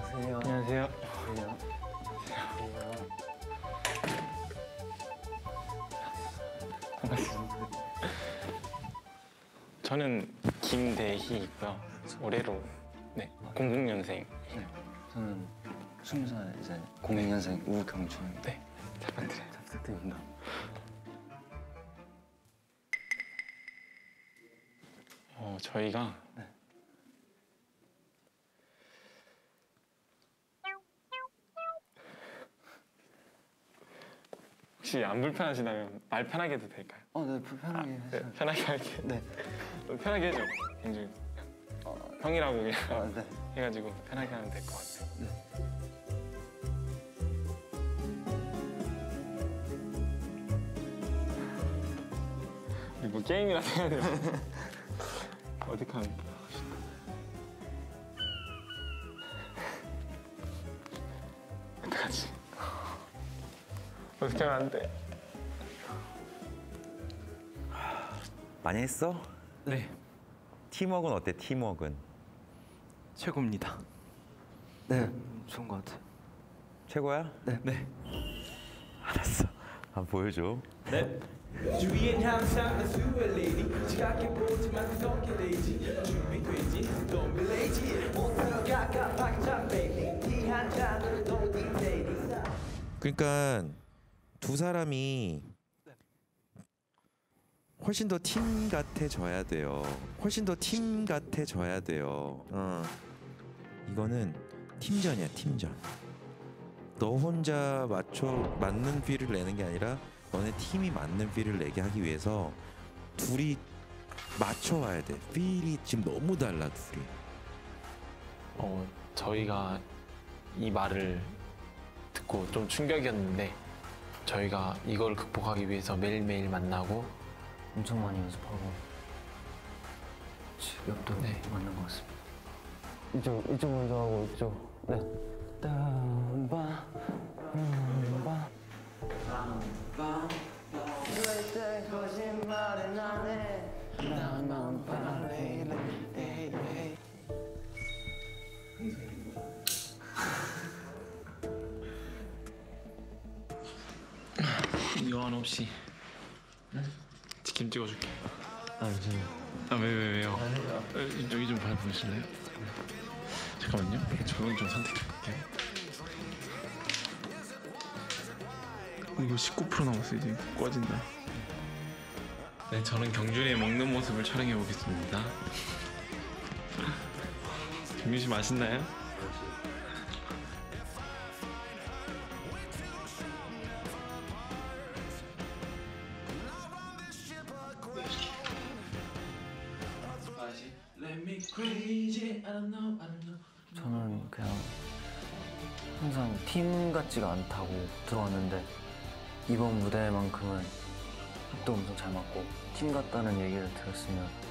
안녕하세요. 반갑습니다. 저는 김대희이고요. 올해로 00년생. 저는 20살 이제 01년생 우경준입니다. 네, 잘 부탁드립니다. 저희가 혹시 안 불편하시다면 말 편하게 해도 될까요? 네, 불편하게 해서. 네, 편하게 할게요. 네. 편하게 해줘. 굉장히 형이라고 그냥 네. 해가지고 편하게 하면 될 것 같아요. 네. 우리 뭐 게임이라도 해야 돼요. 어떻게 하면 어떡하지? 어떻게 하면 안 돼? 많이 했어? 네, 팀워크는 어때? 팀워크는? 최고입니다. 네, 좋은 것 같아요. 최고야? 네. 알았어. 한번 보여줘. 네. 주위엔 항상 나수의 lady 지각해 보지만 그렇게 되지 준비되지 Don't be lazy 못하러 가깝하게 참 baby 이한 잔으로 don't be lady 그러니까 두 사람이 훨씬 더 팀 같아져야 돼요. 훨씬 더 팀 같아져야 돼요. 이거는 팀전이야, 팀전. 너 혼자 맞는 필을 내는 게 아니라 너네 팀이 맞는 필을 내게 하기 위해서 둘이 맞춰와야 돼. 필이 지금 너무 달라, 둘이. 저희가 이 말을 듣고 좀 충격이었는데 저희가 이걸 극복하기 위해서 매일매일 만나고 엄청 많이 연습하고 지금도 맞는 것 같습니다. 이쪽 먼저 하고 이쪽. 네. 땀바 절대 거짓말은 안 해. 나만 바래. 요한 없이 치킨 찍어줄게. 괜찮아요. 왜요? 여기 좀 밟으실래요? 잠깐만요. 저건 좀 선택해볼게요. 이거 19% 남았어요. 이제 꺼진다. 네, 저는 경준이의 먹는 모습을 촬영해 보겠습니다. 경준 씨 맛있나요? 저는 그냥 항상 팀 같지가 않다고 들어왔는데 이번 무대만큼은 또 엄청 잘 맞고 팀 같다는 얘기를 들었으면